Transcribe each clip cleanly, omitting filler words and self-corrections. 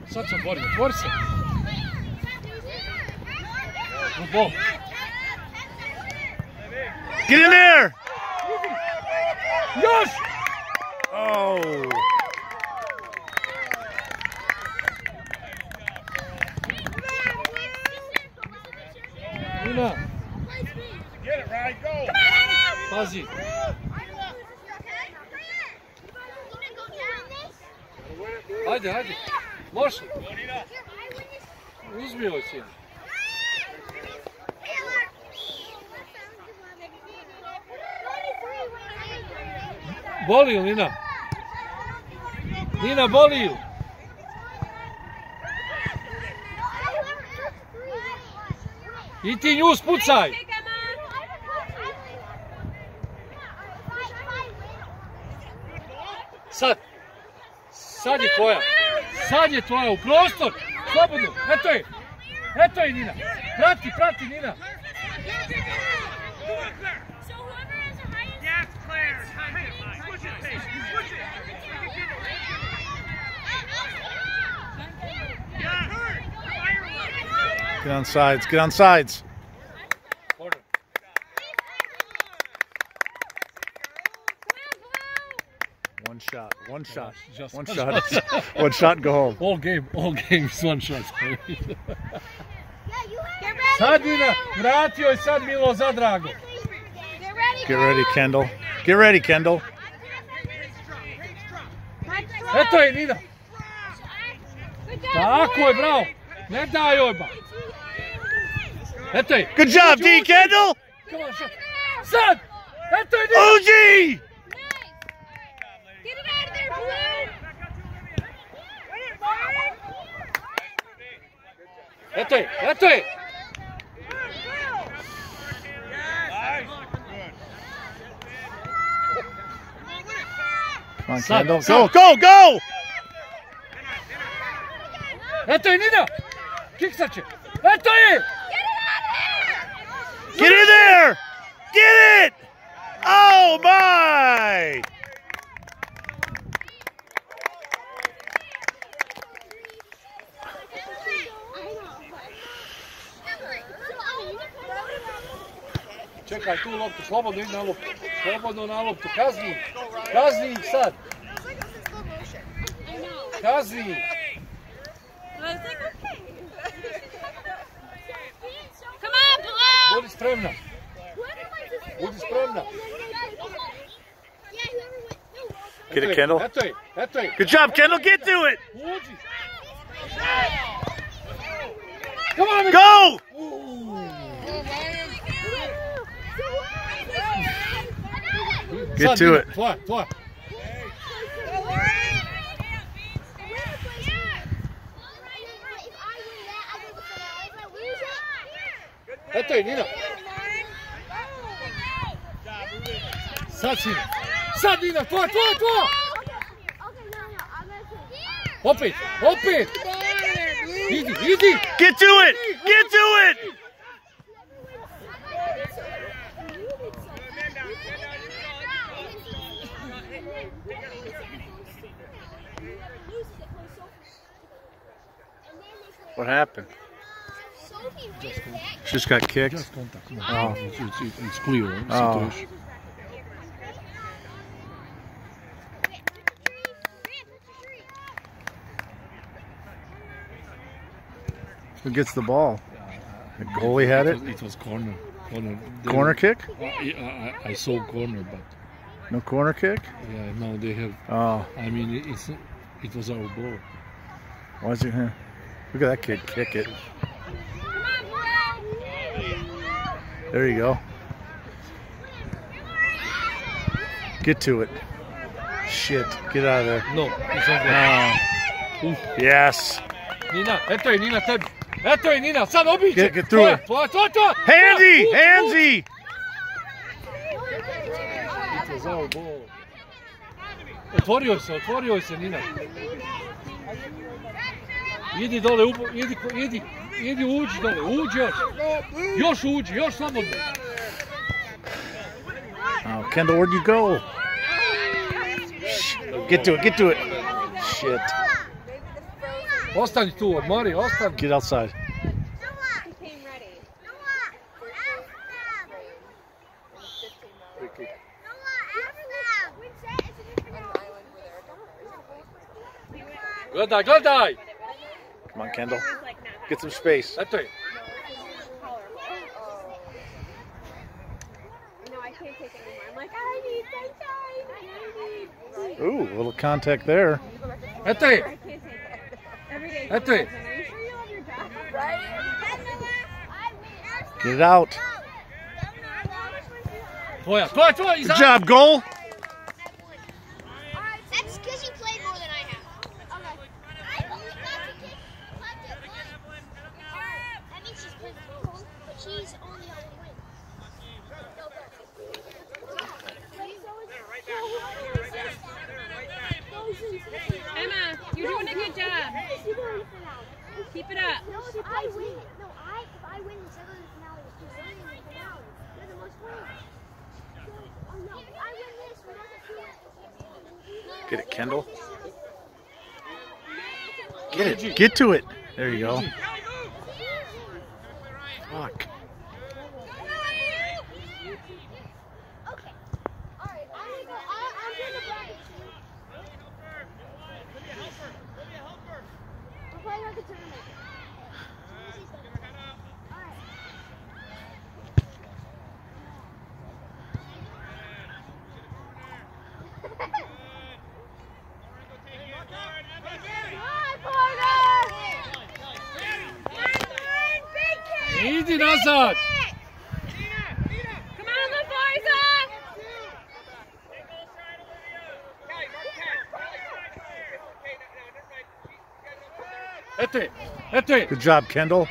Sad se otvori, otvori se. Good ball. Get in there! Još! Oh. Nina, Get it, Ryan, go! pazi. Hajde, hajde. Može. Uzmi joj sin. Boli li Nina? Nina, boli li? I ti nju spucaj. Sad. Sad je tvoja. Sad je tvoja u prostor. Slobodno. Eto je. Eto je Nina. Prati, prati Nina. Get on sides, get on sides. One shot, one shot, Just one shot, one shot and go home. All games, one shot. Sad Nina, vratio je sad Milo za drago. Get ready, Kendall. Get ready, Kendall. Eto je Nina. Tako je, bravo. Ne daj joj ba. Eto je. Good job, D. Kendall. Come on, shot. Sad. Eto je Nina. OG. Get it out of there, Blue! Eto je, eto je. Come on, Sad, Kendall. sad. Go, go, go. Eto je Nina. Kiksat će. Eto je. Get in there. Get it. Oh, my. Čekaj tu loptu, slobodno ide na loptu. Slobodno na loptu, kazni. Kazni ih sad. Kazni ih. Come on, Blue! Budi spremna. Budi spremna. Get it, Kendall. Eto je, eto je. Good job, Kendall. Get to it. Uđi. Come on. Go. Get Sad, to Nina, it. Tvoja, tvoja. Eto je Nina. Sad si. Sad Nina, tvoja, tvoja, tvoja. Opet, opet. Idi, idi. Get to it. Get to it. What happened? She just got kicked. Just contact. No. Oh. It's clear Oh. situation. Who gets the ball? The goalie had it? It was corner. Corner kick? I saw corner, but No corner kick? yeah, no, they have. Oh, I mean, it was our ball. why is he here? Look at that kid kick it. There you go. Get to it. Shit, get out of there. No, it's not there. Oh. Yes. Nina, eto je Nina tebi. Eto je Nina, sad obiđe. Get through it. Tvoja, tvoja, tvoja. Handsy! Handsy! It was our ball. Otvorio se Nina. Idi dole, idi uđi dole, uđi još. Još uđi, još slobodno. Oh, Kendall, where'd you go? Get to it, get to it. Shit. Ostani tu, odmori, ostani. Get outside. Gledaj, gledaj! Come on, Kendall. Get some space. Eto je. No, I can't take it anymore. I'm like, I need sunshine. Ooh, a little contact there. Eto je. I can't take it. Every day. Eto je. Are you sure you love your job? Right? Get it out. Tvoja, Good job, goal. That's because you played more than I have. Okay. That means she's played more, but she's only on the win. Emma, you're doing a good job. Keep it up. No, if I win, if I win instead of the finale, because they're in the finale. They're the most winners. Oh no, if I win this, we're not the Get it, Kendall. Get it. Get to it. There you go. Fuck. Okay. Alright, I'm doing the bracket. We're playing like a tournament. Alright. Idi nazad! Come on, LaForza! Eto je, eto je. Good job, Kendall.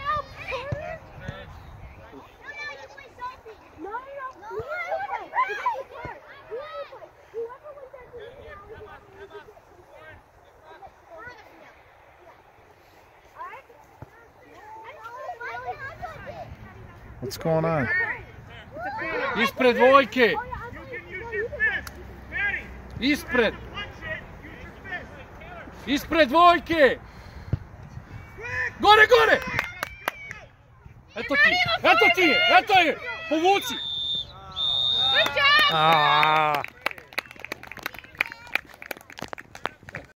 What's going on? Ispred dvojke. Ispred. Ispred dvojke. Gore, gore. Eto ti, eto ti je, eto je. Povuci. Good job! Ah.